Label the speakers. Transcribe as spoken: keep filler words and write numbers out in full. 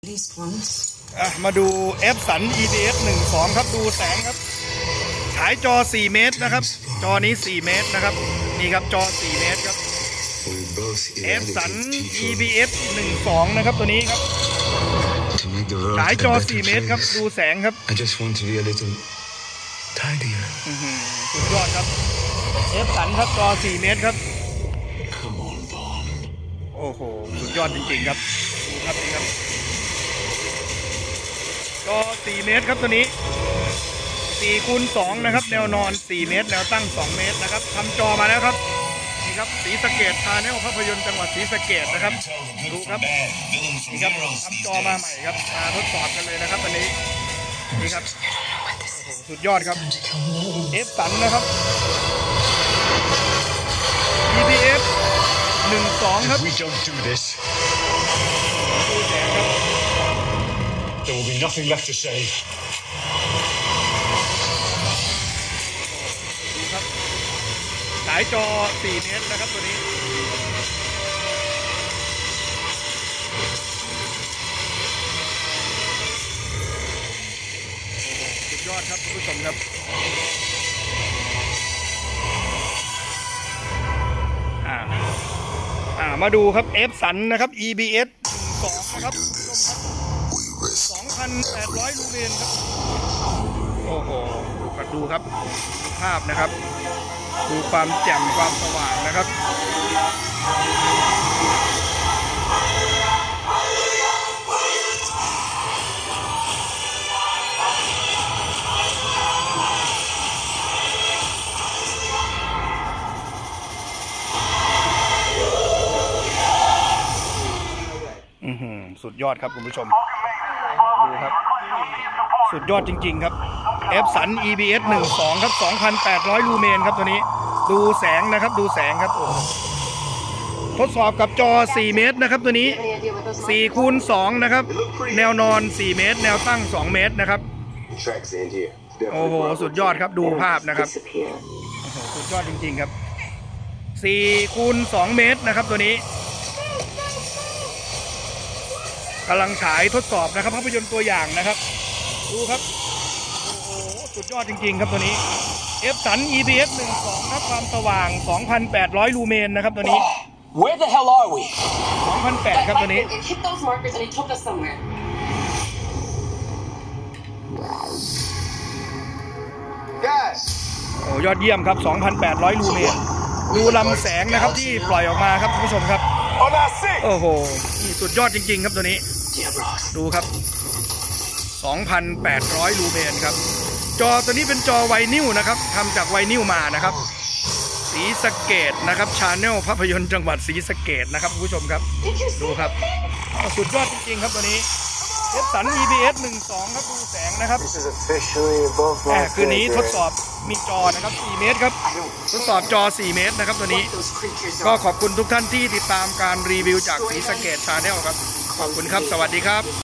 Speaker 1: อ่ะมาดู Epson อี บี เอส หนึ่งสองครับดูแสงครับฉายจอสี่เมตรนะครับจอนี้สี่เมตรนะครับนี่ครับจอสี่เมตรครับ Epson อี บี เอส หนึ่งสองนะครับตัวนี้ครับฉายจอสี่เมตรครับดูแสงครับสุดยอดครับ Epson ครับจอสี่เมตรครับโอ้โหสุดยอดจริงๆครับดูครับนี่ครับจอสี่เมตรครับตัวนี้สี่คูณสองนะครับแนวนอนสี่เมตรแนวตั้งสองเมตรนะครับทำจอมาแล้วครับนี่ครับศรีสะเกษชาแนลภาพยนตร์จังหวัดศรีสะเกษนะครับดูครับนี่ครับทำจอมาใหม่ครับมาทดสอบกันเลยนะครับวันนี้นี่ครับสุดยอดครับ Epson นะครับ อี บี เอส หนึ่งสองครับ
Speaker 2: There will be nothing left to save.
Speaker 1: ดูครับฉายจอสี่เมตรนะครับตัวนี้สุดยอดครับคุณผู้ชมครับอ่าอ่ามาดูครับ Epson นะครับ อี บี เอส หนึ่งสองนะครับสองพันแปดร้อยลูเมนครับโอ้โหดูครับดูภาพนะครับดูความแจ่มความสว่างนะครับอือหือสุดยอดครับคุณผู้ชมดูครับสุดยอดจริงๆครับ Epson อี บี เอส หนึ่งสองครับ สองพันแปดร้อยลูเมนครับตัวนี้ดูแสงนะครับดูแสงครับโอ้ทดสอบกับจอสี่เมตรนะครับตัวนี้สี่คูณสองนะครับแนวนอนสี่เมตรแนวตั้งสองเมตรนะครับโอ้โหสุดยอดครับดูภาพนะครับโอ้โหสุดยอดจริงๆครับสี่คูณสองเมตรนะครับตัวนี้กำลังฉายทดสอบนะครับภาพยนตร์ตัวอย่างนะครับดูครับโอ้โหสุดยอดจริงๆครับตัวนี้ Epson อี บี เอส หนึ่งสองครับความสว่าง สองพันแปดร้อยลูเมนนะครับตัวนี้
Speaker 3: Where the hell are we
Speaker 1: สองพันแปดครับตัวนี้โอ้ยอดเยี่ยมครับ สองพันแปดร้อยลูเมนดูลำแสงนะครับที่ปล่อยออกมาครับคุณผู้ชมครับโอ้โหนี่สุดยอดจริงๆครับตัวนี้ดูครับ สองพันแปดร้อยลูเมนครับจอตัวนี้เป็นจอไวนิลนะครับทำจากไวนิลมานะครับศรีสะเกษนะครับชาแนลภาพยนตร์จังหวัดศรีสะเกษนะครับคุณผู้ชมครับดูครับสุดยอดจริงๆครับตัวนี้ Epson อี บี เอส หนึ่งสองครับดูแสงนะครับแหมคืนนี้ทดสอบมีจอนะครับสี่เมตรครับทดสอบจอสี่เมตรนะครับตัวนี้ก็ขอบคุณทุกท่านที่ติดตามการรีวิวจากศรีสะเกษชาแนลครับขอบคุณครับสวัสดีครับ